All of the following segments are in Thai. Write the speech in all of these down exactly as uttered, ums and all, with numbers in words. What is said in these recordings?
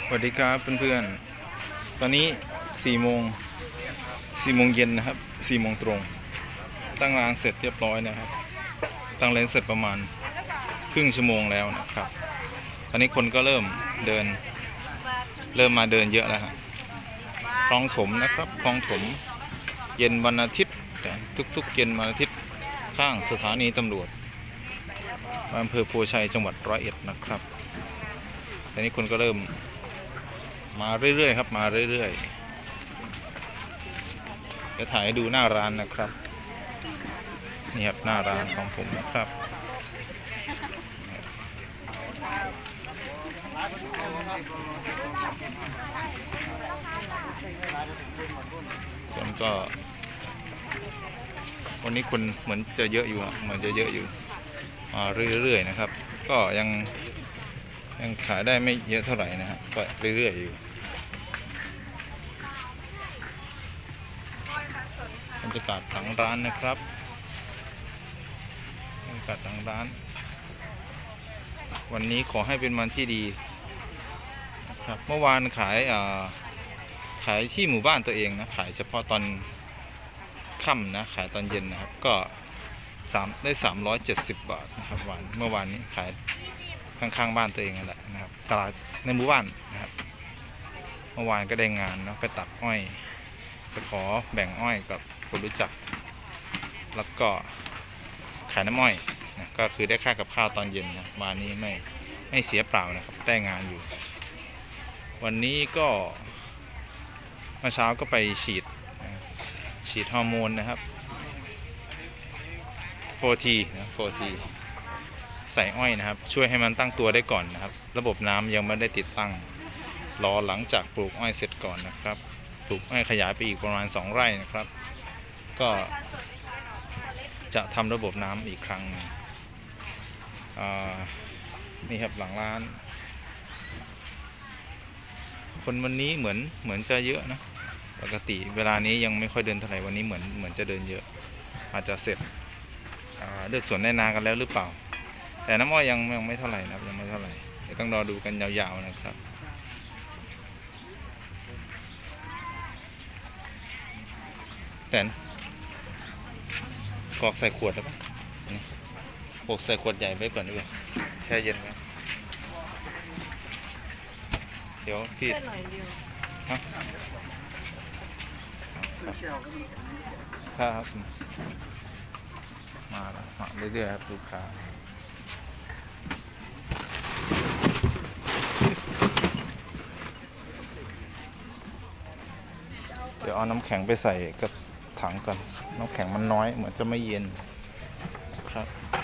สวัสดีครับเพื่อนๆตอนนี้สี่โมงสี่โมงเย็นนะครับสี่โมงตรงตั้งรางเสร็จเรียบร้อยนะครับตั้งเลนเสร็จประมาณครึ่งชั่วโมงแล้วนะครับตอนนี้คนก็เริ่มเดินเริ่มมาเดินเยอะแล้วฮะคลองถมนะครับคลองถมเย็นวันอาทิตย์ทุกๆเย็นวันอาทิตย์ข้างสถานีตำรวจอำเภอโพชัยจังหวัดร้อยเอ็ดนะครับตอนนี้คนก็เริ่มมาเรื่อยๆครับมาเรื่อยๆจะถ่ายให้ดูหน้าร้านนะครับนี่ครับหน้าร้านของผมนะครับคนก็วันนี้คนเหมือนจะเยอะอยู่เหมือนจะเยอะอยู่มาเรื่อยๆนะครับก็ยังยังขายได้ไม่เยอะเท่าไหร่นะฮะก็เรื่อยๆอยู่บรรยากาศหลังร้านนะครับบรรยากาศหลังร้านวันนี้ขอให้เป็นวันที่ดีครับเมื่อวานขายอ่าขายที่หมู่บ้านตัวเองนะขายเฉพาะตอนค่ำนะขายตอนเย็นนะครับก็สามได้สามร้อยเจ็ดสิบบาทนะครับวันเมื่อวานนี้ขายข้างๆบ้านตัวเองนั่นแหละนะครับตลาดในหมู่บ้านนะครับเมื่อวานก็ได้งานเนาะไปตัดอ้อยไปขอแบ่งอ้อยกับคนรู้จักแล้วก็ขายน้ำอ้อยนะก็คือได้ค่ากับข้าวตอนเย็นนะวันนี้ไม่ไม่เสียเปล่านะครับได้งานอยู่วันนี้ก็เมื่อเช้าก็ไปฉีดฉีดฮอร์โมนนะครับโฟทีนะโฟทีใส่อ้อยนะครับช่วยให้มันตั้งตัวได้ก่อนนะครับระบบน้ำยังไม่ได้ติดตั้งรอหลังจากปลูกอ้อยเสร็จก่อนนะครับปลูกอ้อยขยายไปอีกประมาณสองไร่นะครับก็จะทำระบบน้ำอีกครั้งนี่ครับหลังร้านคนวันนี้เหมือนเหมือนจะเยอะนะปกติเวลานี้ยังไม่ค่อยเดินเท่าไหร่วันนี้เหมือนเหมือนจะเดินเยอะอาจจะเสร็จเลือกสวนได้นากันแล้วหรือเปล่าแต่น้ำอ้อยยังยังไม่เท่าไหร่นะครับยังไม่เท่าไหร่เดี๋ยวต้องรอดูกันยาวๆนะครับแต่กรอกใส่ขวดแล้วปะนี่โปกใส่ขวดใหญ่ไว้ก่อนดีกว่าแช่เย็นไว้เดี๋ยวพี่ฮะครับมาแล้วมาเรื่อยๆครับลูกค้าเดี๋ยวเอาน้ำแข็งไปใส่กับถังก่อนน้ำแข็งมันน้อยเหมือนจะไม่เย็นครับ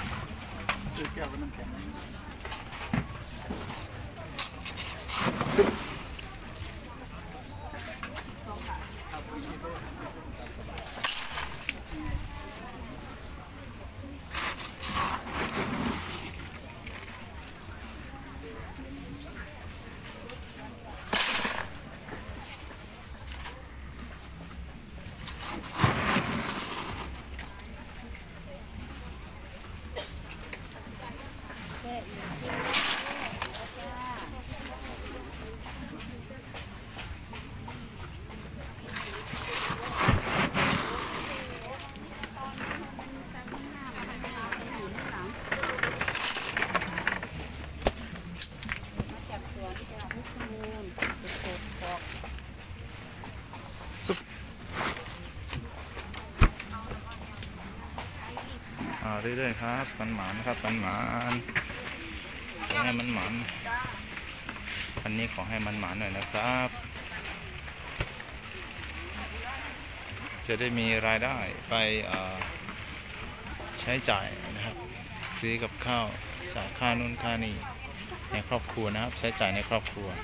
ซึบเรื่อยๆครับมันหมานครับมันหมานขอให้มันหมานวันนี้ขอให้มันหมานหน่อยนะครับจะได้มีรายได้ไปใช้จ่ายนะครับซื้อกับข้าวจ่ายค่านู่นค่านี่ในครอบครัวนะครับใช้จ่ายในครอบครัว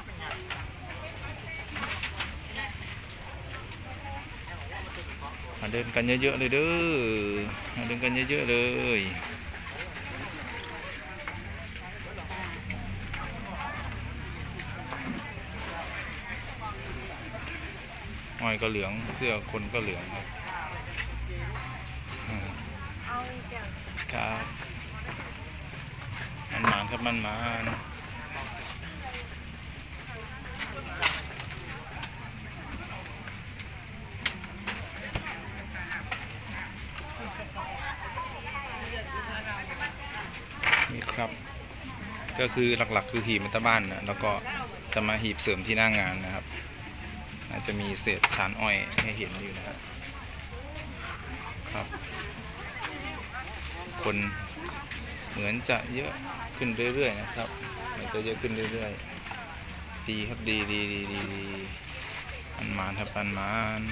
มาเดินกันเยอะๆเลยเด้อมาเดินกันเยอะๆเลยอ้อยก็เหลืองเสื้อคนก็เหลืองครับมันหมานครับมันหมานก็คือหลักๆคือหีบมัตตบ้านนะแล้วก็จะมาหีบเสริมที่หน้างงานนะครับอาจจะมีเศษชานอ้อยให้เห็นอยู่นะครับครับคนเหมือนจะเยอะขึ้นเรื่อยๆนะครับเหมือนจะเยอะขึ้นเรื่อยๆดีครับดีดีดีดีดีอันมานครับอันมาน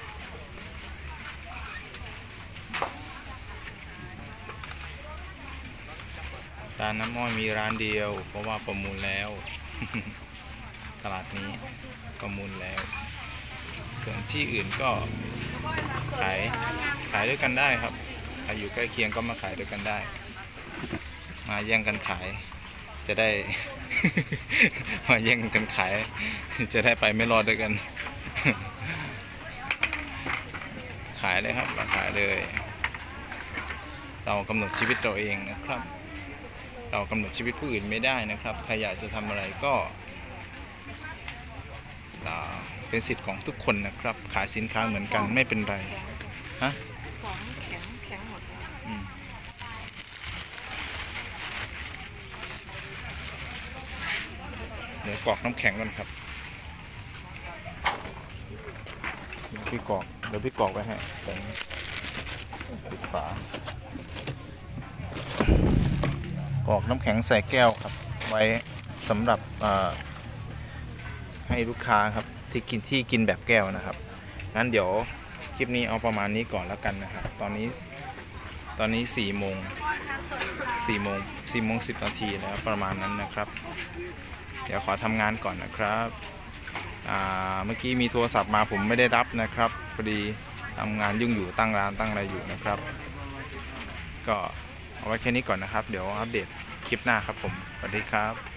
ร้านน้ำอ้อยมีร้านเดียวเพราะว่าประมูลแล้ว ตลาดนี้ประมูลแล้วส่วนที่อื่นก็ขายขายด้วยกันได้ครับใครอยู่ใกล้เคียงก็มาขายด้วยกันได้มาแย่งกันขายจะได้ มาแย่งกันขายจะได้ไปไม่รอดด้วยกัน ขายเลยครับมาขายเลยเรากำหนดชีวิตเราเองนะครับเรากำหนดชีวิตผู้อื่นไม่ได้นะครับใครอยากจะทำอะไรก็เป็นสิทธิ์ของทุกคนนะครับขายสินค้าเหมือนกันไม่เป็นไรฮะของแข็งแข็งหมดเดี๋ยวกรอกน้ำแข็งก่อนครับเดี๋ยวพี่กรอกเดี๋ยวพี่กรอกไว้ให้แต่ปิดฝากรอกน้ำแข็งใส่แก้วครับไว้สำหรับให้ลูกค้าครับที่กินที่กินแบบแก้วนะครับงั้นเดี๋ยวคลิปนี้เอาประมาณนี้ก่อนแล้วกันนะครับตอนนี้ตอนนี้สี่โมงสี่โมงสี่โมงสิบนาทีแล้วประมาณนั้นนะครับเดี๋ยวขอทำงานก่อนนะครับเมื่อกี้มีโทรศัพท์มาผมไม่ได้รับนะครับพอดีทำงานยุ่งอยู่ตั้งร้านตั้งอะไรอยู่นะครับก็เอาไว้แค่นี้ก่อนนะครับเดี๋ยวอัปเดตคลิปหน้าครับผมสวัสดีครับ